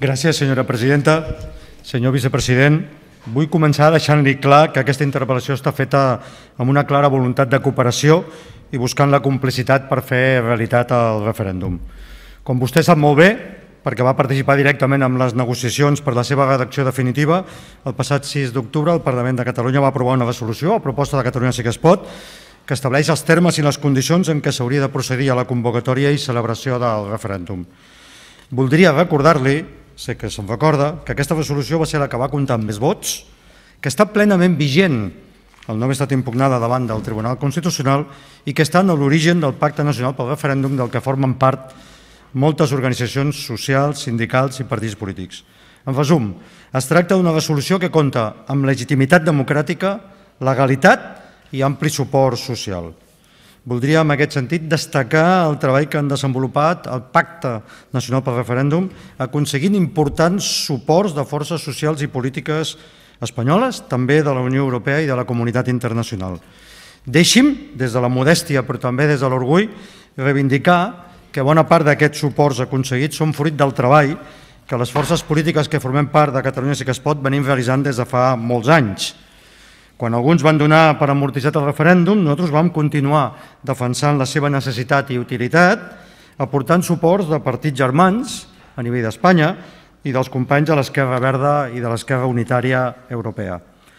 Gràcies, senyora presidenta. Senyor vicepresident, vull començar deixant-li clar que aquesta interpel·lació està feta amb una clara voluntat de cooperació i buscant la complicitat per fer realitat el referèndum. Com vostè sap molt bé, perquè va participar directament en les negociacions per la seva redacció definitiva, el passat 6 d'octubre el Parlament de Catalunya va aprovar una resolució a proposta de Catalunya Sí que es pot que estableix els termes i les condicions en què s'hauria de procedir a la convocatòria i celebració del referèndum. Voldria recordar-li, sé que se'n recorda, que aquesta resolució va ser la que va comptar amb més vots, que està plenament vigent el no haver estat impugnada davant del Tribunal Constitucional i que està en l'origen del Pacte Nacional pel Referèndum del que formen part moltes organitzacions socials, sindicals i partits polítics. En resum, es tracta d'una resolució que compta amb legitimitat democràtica, legalitat i ampli suport social. Voldria, en aquest sentit, destacar el treball que han desenvolupat el Pacte Nacional pel Referèndum, aconseguint importants suports de forces socials i polítiques espanyoles, també de la Unió Europea i de la comunitat internacional. Deixi'm, des de la modèstia però també des de l'orgull, reivindicar que bona part d'aquests suports aconseguits són fruit del treball que les forces polítiques que formem part de Catalunya Sí que es pot venim realitzant des de fa molts anys. Quan alguns van donar per amortitzat el referèndum, nosaltres vam continuar defensant la seva necessitat i utilitat, aportant suports de partits germans a nivell d'Espanya i dels companys de l'Esquerra Verda i de l'Esquerra Unitària Europea.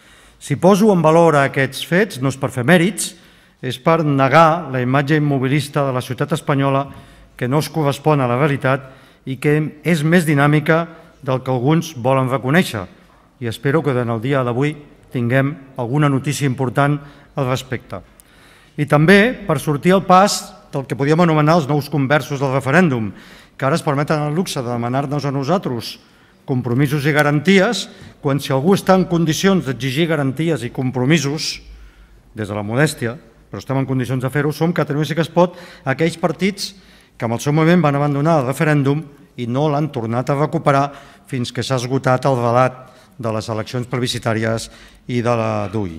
Si poso en valor aquests fets, no és per fer mèrits, és per negar la imatge immobilista de la societat espanyola que no es correspon a la realitat i que és més dinàmica del que alguns volen reconèixer. I espero que en el dia d'avui tinguem alguna notícia important al respecte. I també per sortir al pas del que podíem anomenar els nous conversos del referèndum, que ara es permeten el luxe de demanar-nos a nosaltres compromisos i garanties, quan si algú està en condicions d'exigir garanties i compromisos, des de la modèstia, però estem en condicions de fer-ho, som Catalunya Sí que es pot, aquells partits que en el seu moment van abandonar el referèndum i no l'han tornat a recuperar fins que s'ha esgotat el relat de les eleccions plebiscitàries i de la DUI.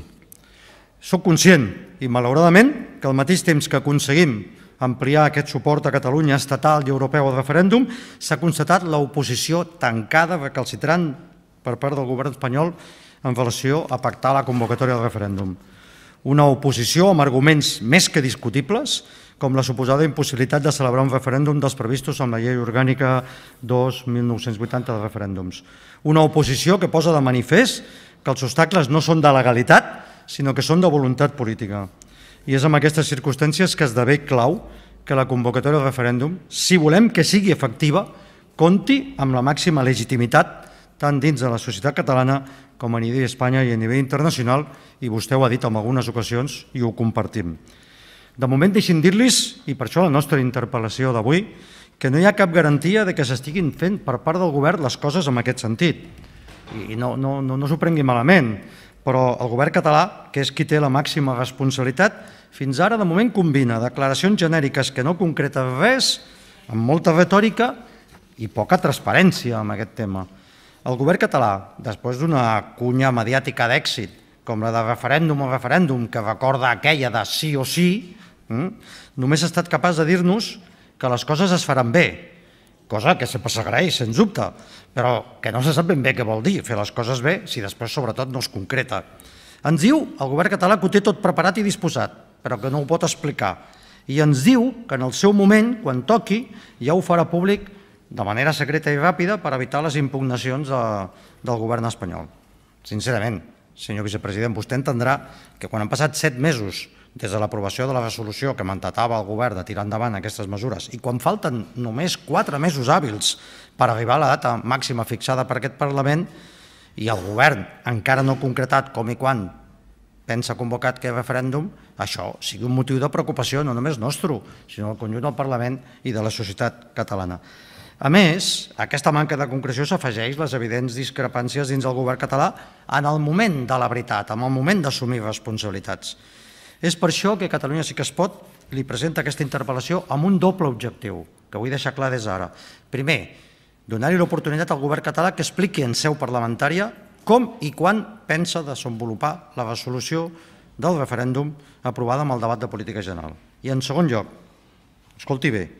Soc conscient, i malauradament, que al mateix temps que aconseguim ampliar aquest suport a Catalunya estatal i europeu al referèndum, s'ha constatat l'oposició tancada, recalcitrant per part del govern espanyol en relació a pactar la convocatòria del referèndum. Una oposició amb arguments més que discutibles, com la suposada impossibilitat de celebrar un referèndum dels previstos amb la Llei Orgànica 2/1980 de referèndums. Una oposició que posa de manifest que els obstacles no són de legalitat, sinó que són de voluntat política. I és en aquestes circumstàncies que esdevé clau que la convocatòria del referèndum, si volem que sigui efectiva, compti amb la màxima legitimitat tant dins de la societat catalana com a nivell d'Espanya i a nivell internacional, i vostè ho ha dit en algunes ocasions i ho compartim. De moment deixin dir-los, i per això la nostra interpel·lació d'avui, que no hi ha cap garantia que s'estiguin fent per part del govern les coses en aquest sentit. I no s'ho prengui malament, però el govern català, que és qui té la màxima responsabilitat, fins ara de moment combina declaracions genèriques que no concreten res, amb molta retòrica i poca transparència en aquest tema. El govern català, després d'una cunya mediàtica d'èxit, com la de referèndum o referèndum, que recorda aquella de sí o sí, només ha estat capaç de dir-nos que les coses es faran bé, cosa que sempre s'agraeix, sens dubte, però que no se sap ben bé què vol dir fer les coses bé si després, sobretot, no es concreta. Ens diu el govern català que ho té tot preparat i disposat, però que no ho pot explicar. I ens diu que en el seu moment, quan toqui, ja ho farà públic de manera secreta i ràpida per evitar les impugnacions del govern espanyol. Sincerament, senyor vicepresident, vostè entendrà que quan han passat 7 mesos des de l'aprovació de la resolució que mandatava el govern de tirar endavant aquestes mesures i quan falten només 4 mesos hàbils per arribar a la data màxima fixada per aquest Parlament i el govern encara no ha concretat com i quan pensa convocar aquest referèndum, això sigui un motiu de preocupació no només nostre, sinó del conjunt del Parlament i de la societat catalana. A més, a aquesta manca de concreció s'afegeix les evidents discrepàncies dins del govern català en el moment de la veritat, en el moment d'assumir responsabilitats. És per això que Catalunya Sí que es pot li presenta aquesta interpel·lació amb un doble objectiu, que vull deixar clar des d'ara. Primer, donar-li l'oportunitat al govern català que expliqui en seu parlamentària com i quan pensa desenvolupar la resolució del referèndum aprovada amb el debat de política general. I en segon lloc, escolti bé,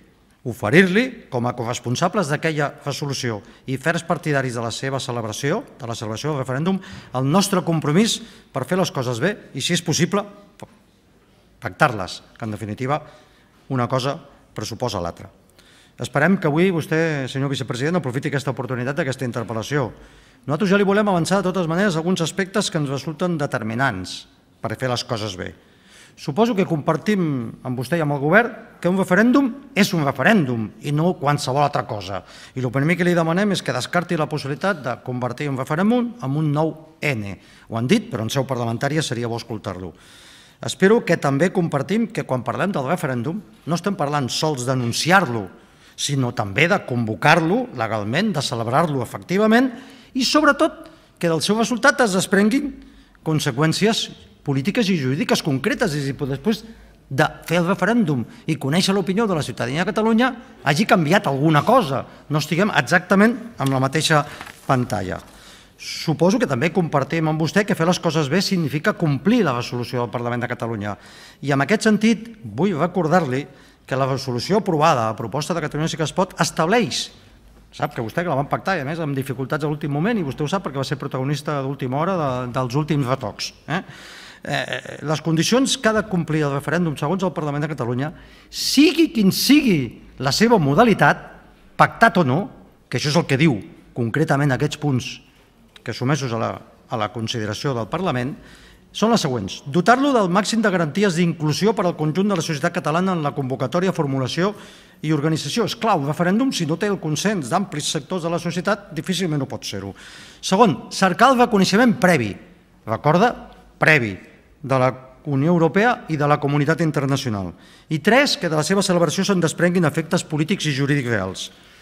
oferir-li, com a corresponsables d'aquella resolució i fers partidaris de la seva celebració, de la celebració del referèndum, el nostre compromís per fer les coses bé i, si és possible, pactar-les, que en definitiva una cosa pressuposa l'altra. Esperem que avui vostè, senyor vicepresident, aprofiti aquesta oportunitat d'aquesta interpel·lació. Nosaltres ja li volem avançar de totes maneres alguns aspectes que ens resulten determinants per fer les coses bé. Suposo que compartim amb vostè i amb el govern que un referèndum és un referèndum i no qualsevol altra cosa. I el primer que li demanem és que descarti la possibilitat de convertir un referèndum en un nou N. Ho han dit, però en seu parlamentària seria bo escoltar-lo. Espero que també compartim que quan parlem del referèndum no estem parlant sols d'anunciar-lo, sinó també de convocar-lo legalment, de celebrar-lo efectivament i, sobretot, que del seu resultat es desprenguin conseqüències polítiques i jurídiques concretes, és a dir, després de fer el referèndum i conèixer l'opinió de la ciutadania de Catalunya hagi canviat alguna cosa, no estiguem exactament amb la mateixa pantalla. Suposo que també compartim amb vostè que fer les coses bé significa complir la resolució del Parlament de Catalunya. I en aquest sentit vull recordar-li que la resolució aprovada a proposta de Catalunya Sí que es Pot estableix, sap que vostè que la van pactar i a més amb dificultats a l'últim moment, i vostè ho sap perquè va ser protagonista d'última hora dels últims retocs, les condicions que ha de complir el referèndum segons el Parlament de Catalunya, sigui quin sigui la seva modalitat, pactat o no, que això és el que diu concretament aquests punts que sotmesos a la consideració del Parlament, són les següents. Dotar-lo del màxim de garanties d'inclusió per al conjunt de la societat catalana en la convocatòria, formulació i organització. És clar, un referèndum, si no té el consens d'amplis sectors de la societat, difícilment no pot ser-ho. Segon, cercar el reconeixement previ. Recorda? Previ de la Unió Europea i de la comunitat internacional. I tres, que de la seva celebració se'n desprenguin efectes polítics i jurídics reals.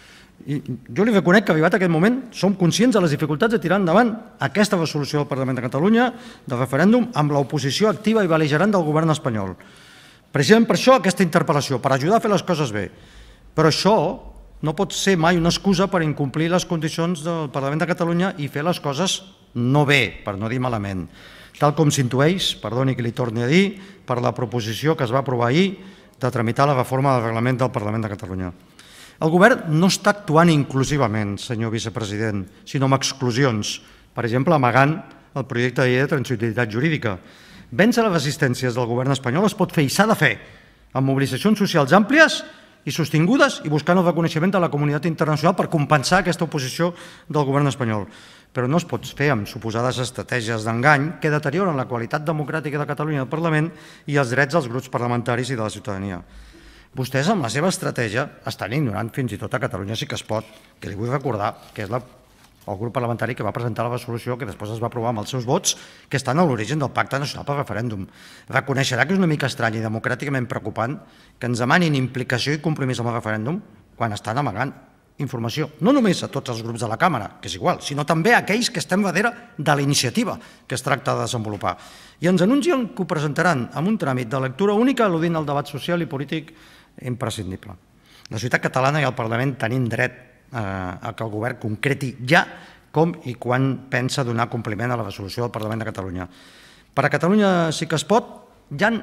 I jo li reconec que arribat aquest moment som conscients de les dificultats de tirar endavant aquesta resolució del Parlament de Catalunya del referèndum amb l'oposició activa i bel·ligerant del govern espanyol. Precisament per això aquesta interpel·lació, per ajudar a fer les coses bé. Però això no pot ser mai una excusa per incomplir les condicions del Parlament de Catalunya i fer les coses no bé, per no dir malament. Tal com s'intueix, perdoni que li torni a dir, per la proposició que es va aprovar ahir de tramitar la reforma del reglament del Parlament de Catalunya. El govern no està actuant inclusivament, senyor vicepresident, sinó amb exclusions, per exemple, amagant el projecte de llei de transitorietat jurídica. Vèncer les resistències del govern espanyol es pot fer i s'ha de fer amb mobilitzacions socials àmplies i sostingudes i buscant el reconeixement de la comunitat internacional per compensar aquesta oposició del govern espanyol. Però no es pot fer amb suposades estratègies d'engany que deterioren la qualitat democràtica de Catalunya i del Parlament i els drets dels grups parlamentaris i de la ciutadania. Vostès, amb la seva estratègia, estan ignorant fins i tot a Catalunya Sí que es Pot, que li vull recordar que és el grup parlamentari que va presentar la resolució que després es va aprovar amb els seus vots, que estan a l'origen del Pacte Nacional pel Referèndum. Reconeixerà que és una mica estrany i democràticament preocupant que ens demanin implicació i compromís amb el referèndum quan estan amagant informació, no només a tots els grups de la Càmera, que és igual, sinó també a aquells que estem darrere de la iniciativa que es tracta de desenvolupar. I ens anuncien que ho presentaran amb un tràmit de lectura única al·ludint al debat social i polític imprescindible. La societat catalana i el Parlament tenim dret a que el govern concreti ja com i quan pensa donar compliment a la resolució del Parlament de Catalunya. Per a Catalunya Sí que es Pot hi ha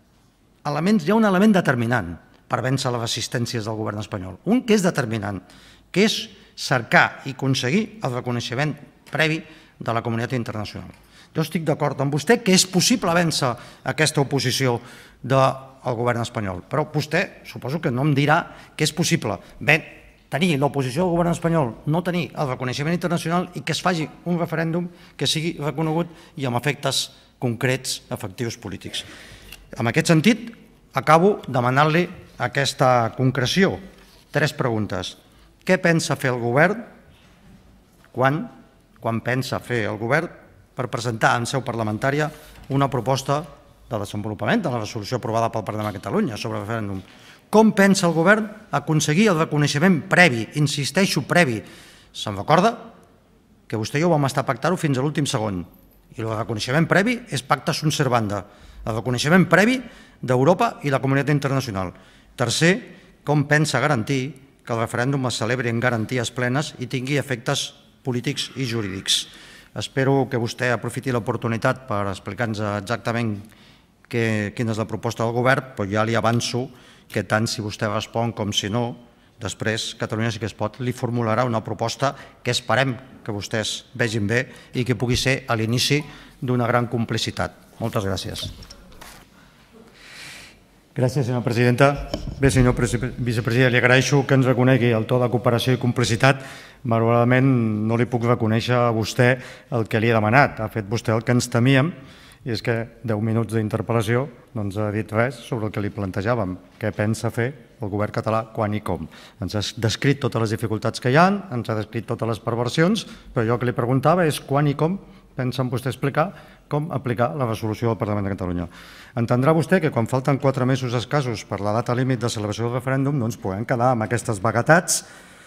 un element determinant per vèncer les resistències del govern espanyol. Un que és determinant, que és cercar i aconseguir el reconeixement previ de la comunitat internacional. Jo estic d'acord amb vostè que és possible vèncer aquesta oposició del govern espanyol, però vostè suposo que no em dirà que és possible tenir l'oposició del govern espanyol, no tenir el reconeixement internacional i que es faci un referèndum que sigui reconegut i amb efectes concrets, efectius polítics. En aquest sentit, acabo demanant-li aquesta concreció. 3 preguntes. Què pensa fer el govern? Quan pensa fer el govern per presentar en seu parlamentària una proposta de desenvolupament de la resolució aprovada pel Parlament de Catalunya sobre el referèndum? Com pensa el govern aconseguir el reconeixement previ, insisteixo, previ? Se'n recorda que vostè i jo vam estar a pactar-ho fins a l'últim segon. I el reconeixement previ és pacta sunt servanda. El reconeixement previ d'Europa i la comunitat internacional. Tercer, com pensa garantir que el referèndum es celebri en garanties plenes i tingui efectes polítics i jurídics. Espero que vostè aprofiti l'oportunitat per explicar-nos exactament quina és la proposta del govern, però ja li avanço que tant si vostè respon com si no, Després, Catalunya Sí que es pot li formularà una proposta que esperem que vostès vegin bé i que pugui ser a l'inici d'una gran complicitat. Moltes gràcies. Gràcies, senyora presidenta. Bé, senyor vicepresident, li agraeixo que ens reconegui el to de cooperació i complicitat. Malauradament no li puc reconèixer a vostè el que li he demanat. Ha fet vostè el que ens temíem, i és que 10 minuts d'interpel·lació no ens ha dit res sobre el que li plantejàvem. Què pensa fer el govern català, quan i com? Ens ha descrit totes les dificultats que hi ha, ens ha descrit totes les perversions, però jo el que li preguntava és quan i com pensen vostè explicar com aplicar la resolució del Parlament de Catalunya. Entendrà vostè que quan falten 4 mesos escassos per la data límit de celebració del referèndum no ens podem quedar amb aquestes vaguetats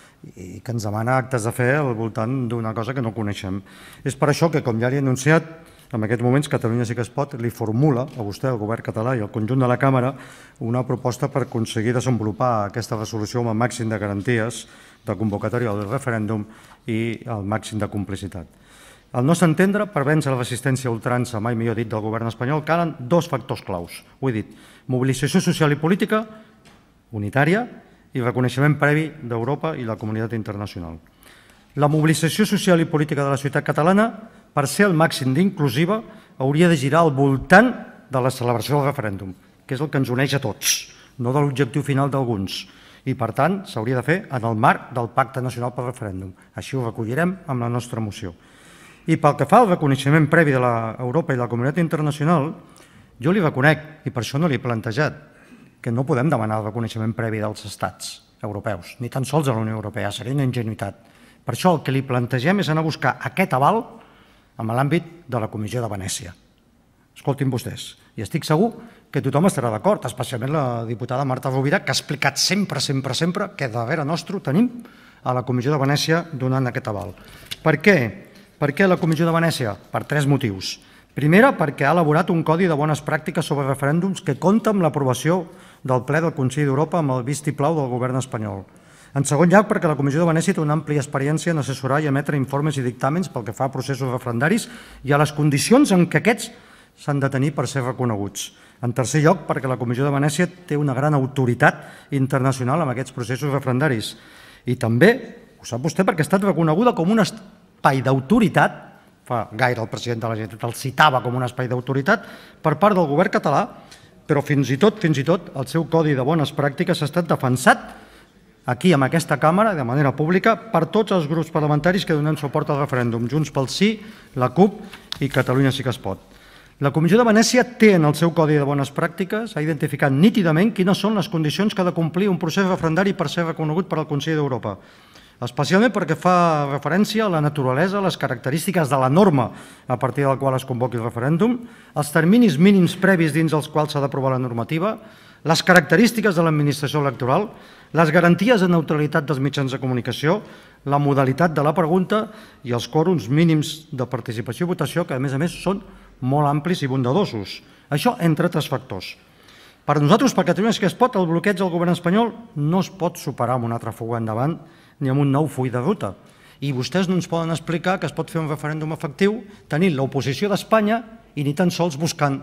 i que ens demana actes de fe al voltant d'una cosa que no coneixem. És per això que, com ja li he anunciat, en aquests moments Catalunya Sí que es pot li formula a vostè, al govern català i al conjunt de la Càmera, una proposta per aconseguir desenvolupar aquesta resolució amb el màxim de garanties de convocatòria del referèndum i el màxim de complicitat. Al nostre entendre, per vèncer la resistència a ultrança, mai millor dit, del govern espanyol, calen 2 factors claus. Ho he dit, mobilització social i política unitària i reconeixement previ d'Europa i la comunitat internacional. La mobilització social i política de la societat catalana, per ser el màxim d'inclusiva, hauria de girar al voltant de la celebració del referèndum, que és el que ens uneix a tots, no de l'objectiu final d'alguns. I, per tant, s'hauria de fer en el marc del Pacte Nacional pel Referèndum. Així ho recollirem amb la nostra moció. I pel que fa al reconeixement previ de l'Europa i la comunitat internacional, jo li reconec, i per això no l'he plantejat, que no podem demanar el reconeixement previ dels estats europeus, ni tan sols de la Unió Europea, seria una ingenuïtat. Per això el que li plantegem és anar a buscar aquest aval en l'àmbit de la Comissió de Venècia. Escoltin vostès, i estic segur que tothom estarà d'acord, especialment la diputada Marta Rovira, que ha explicat sempre que darrere nostre tenim a la Comissió de Venècia donant aquest aval. Per què? Per què la Comissió de Venècia? Per 3 motius. Primera, perquè ha elaborat un codi de bones pràctiques sobre referèndums que compta amb l'aprovació del ple del Consell d'Europa amb el vistiplau del govern espanyol. En segon lloc, perquè la Comissió de Venècia té una àmplia experiència en assessorar i emetre informes i dictàmens pel que fa a processos referendaris i a les condicions en què aquests s'han de tenir per ser reconeguts. En tercer lloc, perquè la Comissió de Venècia té una gran autoritat internacional en aquests processos referendaris. I també, ho sap vostè, perquè ha estat reconeguda com un espai d'autoritat, fa gaire el president de la Generalitat el citava com un espai d'autoritat, per part del govern català, però fins i tot el seu codi de bones pràctiques ha estat defensat aquí, en aquesta càmera, de manera pública, per tots els grups parlamentaris que donen suport al referèndum, Junts pel Sí, la CUP i Catalunya Sí que es pot. La Comissió de Venècia té en el seu codi de bones pràctiques, ha identificat nítidament quines són les condicions que ha de complir un procés referendari per ser reconegut per al Consell d'Europa, especialment perquè fa referència a la naturalesa, les característiques de la norma a partir de la qual es convoqui el referèndum, els terminis mínims previs dins els quals s'ha d'aprovar la normativa, les característiques de l'administració electoral, les garanties de neutralitat dels mitjans de comunicació, la modalitat de la pregunta i els quòrums mínims de participació i votació, que a més són molt amplis i bondadosos. Això entre altres factors. Per nosaltres, per Catalunya Sí que es pot, el bloqueig del govern espanyol no es pot superar amb una altra fuga endavant ni amb un nou full de ruta. I vostès no ens poden explicar que es pot fer un referèndum efectiu tenint l'oposició d'Espanya i ni tan sols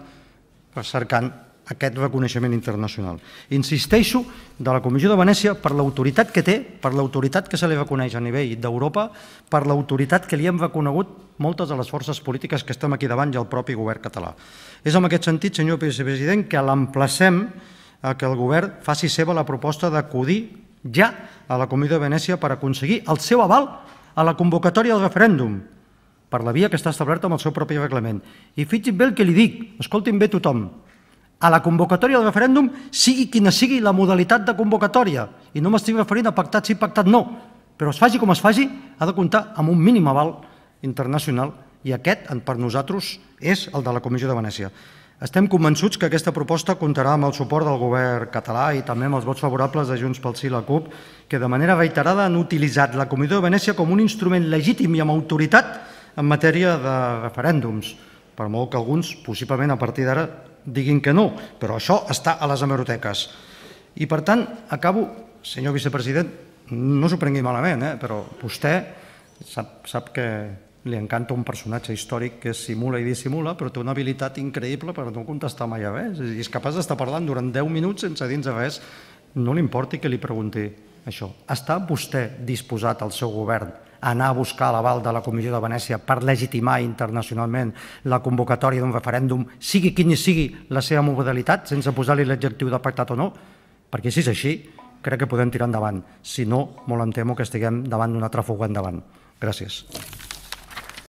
cercant aquest reconeixement internacional. Insisteixo de la Comissió de Venècia per l'autoritat que té, per l'autoritat que se li reconeix a nivell d'Europa, per l'autoritat que li hem reconegut moltes de les forces polítiques que estem aquí davant i el propi govern català. És en aquest sentit, senyor vicepresident, que l'emplacem a que el govern faci seva la proposta d'acudir ja a la Comissió de Venècia per aconseguir el seu aval a la convocatòria del referèndum, per la via que està establerta amb el seu propi reglament. I fixin bé el que li dic, escoltin bé tothom, a la convocatòria del referèndum, sigui quina sigui la modalitat de convocatòria, i no m'estic referint a pactat sí, pactat no, però es faci com es faci, ha de comptar amb un mínim aval internacional, i aquest, per nosaltres, és el de la Comissió de Venècia. Estem convençuts que aquesta proposta comptarà amb el suport del govern català i també amb els vots favorables de Junts pel Sí i la CUP, que de manera reiterada han utilitzat la Comissió de Venècia com un instrument legítim i amb autoritat en matèria de referèndums, per molt que alguns, possiblement a partir d'ara, diguin que no, però això està a les hemeroteques. I per tant, acabo, senyor vicepresident, no s'ho prengui malament, però vostè sap que li encanta un personatge històric que simula i dissimula, però té una habilitat increïble per no contestar mai a res. És capaç d'estar parlant durant 10 minuts sense dir-nos res. No li importi que li pregunti això. Està vostè disposat, al seu govern, a anar a buscar l'aval de la Comissió de Venècia per legitimar internacionalment la convocatòria d'un referèndum, sigui quin sigui la seva modalitat, sense posar-li l'adjectiu de pactat o no? Perquè si és així, crec que podem tirar endavant. Si no, molt em temo que estiguem davant d'una tràfuga endavant. Gràcies.